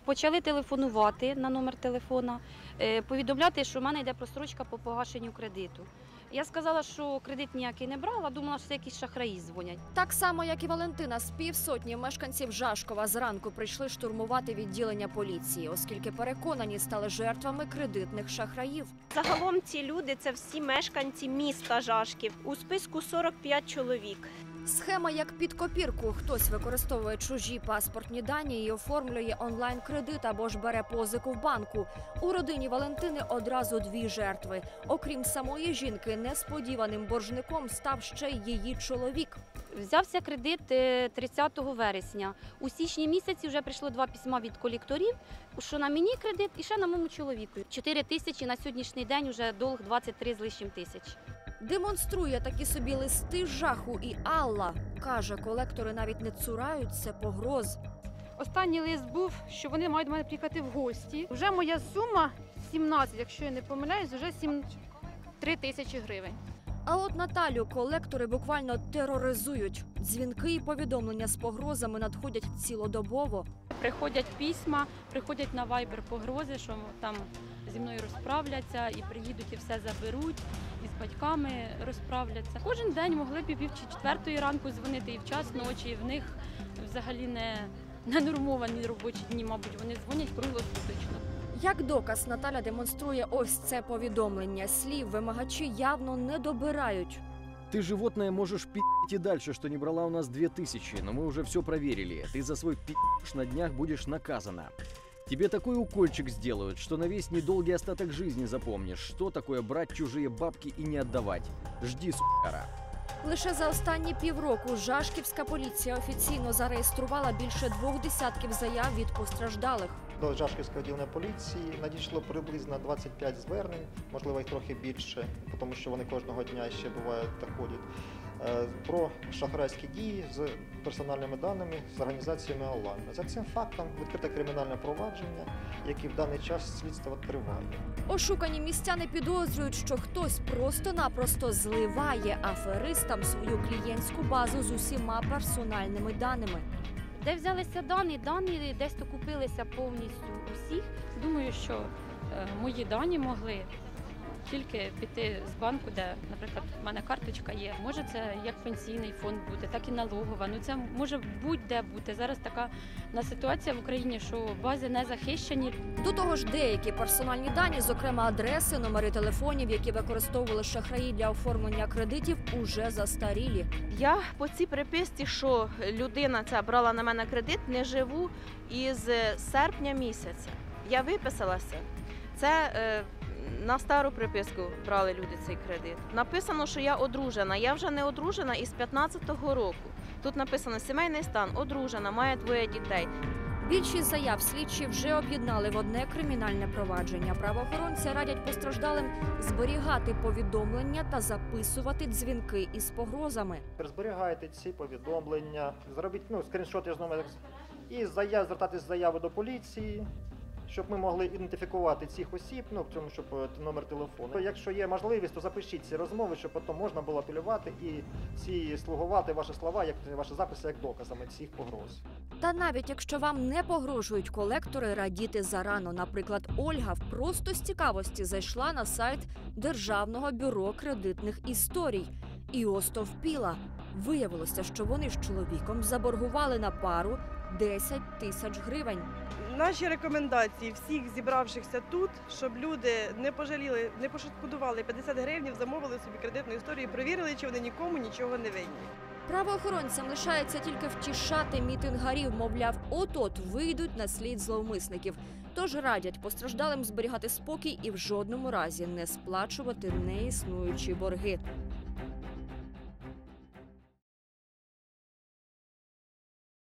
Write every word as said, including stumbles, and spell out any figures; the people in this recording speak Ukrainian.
Почали телефонувати на номер телефона, повідомляти, що в мене йде прострочка по погашенню кредиту. Я сказала, що кредит ніякий не брала, думала, що це якісь шахраї дзвонять. Так само, як і Валентина, з півсотні мешканців Жашкова зранку прийшли штурмувати відділення поліції, оскільки переконані стали жертвами кредитних шахраїв. Загалом ці люди – це всі мешканці міста Жашків. У списку сорок п'ять чоловік. Схема як під копірку. Хтось використовує чужі паспортні дані і оформлює онлайн-кредит або ж бере позику в банку. У родині Валентини одразу дві жертви. Окрім самої жінки, несподіваним боржником став ще й її чоловік. Взявся кредит тридцятого вересня. У січні місяці вже прийшло два письма від колекторів, що на мені кредит і ще на моєму чоловіку. чотири тисячі на сьогоднішній день вже долг двадцять три з лишнім тисяч. Демонструє такі собі листи жаху і Алла. Каже, колектори навіть не цураються погроз. Останній лист був, що вони мають до мене приїхати в гості. Вже моя сума сімнадцять, якщо я не помиляюсь, вже три тисячі гривень. А от Наталю колектори буквально тероризують. Дзвінки і повідомлення з погрозами надходять цілодобово. Приходять письма, приходять на вайбер погрози, що там зі мною розправляться і приїдуть і все заберуть, і з батьками розправляться. Кожен день могли б і пів четвертої ранку дзвонити і в час ночі, і в них взагалі не, не нормовані робочі дні, мабуть, вони дзвонять круглосуточно. Як доказ Наталя демонструє ось це повідомлення. Слів вимагачі явно не добирають. Ты, животное, можешь пи***ть и дальше, что не брала у нас две тысячи, но мы уже все проверили. Ты за свой пи***ш на днях будешь наказана. Тебе такой укольчик сделают, что на весь недолгий остаток жизни запомнишь, что такое брать чужие бабки и не отдавать. Жди, сукара. Лише за останні півроку Жашківська поліція офіційно зареєструвала більше двох десятків заяв від постраждалих. До Жашківського відділення поліції надійшло приблизно двадцять п'ять звернень, можливо, й трохи більше, тому що вони кожного дня ще бувають та ходять, про шахрайські дії з персональними даними з організаціями онлайн. За цим фактом відкрите кримінальне провадження, яке в даний час слідство триває. Ошукані містяни підозрюють, що хтось просто-напросто зливає аферистам свою клієнтську базу з усіма персональними даними. Де взялися дані? Дані десь то купилися повністю усіх. Думаю, що е, мої дані могли тільки піти з банку, де, наприклад, в мене карточка є. Може це як пенсійний фонд бути, так і налогова. Ну це може будь-де бути. Зараз така на ситуація в Україні, що бази не захищені. До того ж, деякі персональні дані, зокрема адреси, номери телефонів, які використовували шахраї для оформлення кредитів, уже застарілі. Я по цій приписці, що людина ця брала на мене кредит, не живу із серпня місяця. Я виписалася. Це е, на стару приписку брали люди цей кредит. Написано, що я одружена. Я вже не одружена із п'ятнадцятого року. Тут написано «сімейний стан», одружена, має двоє дітей. Більшість заяв слідчі вже об'єднали в одне кримінальне провадження. Правоохоронці радять постраждалим зберігати повідомлення та записувати дзвінки із погрозами. Зберігайте ці повідомлення, зробіть ну, скріншоти з номером і заяв, звертатись з заяви до поліції, щоб ми могли ідентифікувати цих осіб, ну, в цьому, щоб номер телефону. Якщо є можливість, то запишіть ці розмови, щоб потім можна було апелювати і ці слугувати ваші слова, як ваші записи, як доказами цих погроз. Та навіть якщо вам не погрожують колектори, радіти зарано. Наприклад, Ольга просто з цікавості зайшла на сайт Державного бюро кредитних історій і остовпіла. Виявилося, що вони з чоловіком заборгували на пару десять тисяч гривень. Наші рекомендації всіх зібравшихся тут, щоб люди не пожаліли, не пошкодували п'ятдесят гривень, замовили собі кредитну історію, перевірили, чи вони нікому нічого не винні. Правоохоронцям лишається тільки втішати мітингарів, мовляв, от-от вийдуть на слід зловмисників. Тож радять постраждалим зберігати спокій і в жодному разі не сплачувати неіснуючі борги.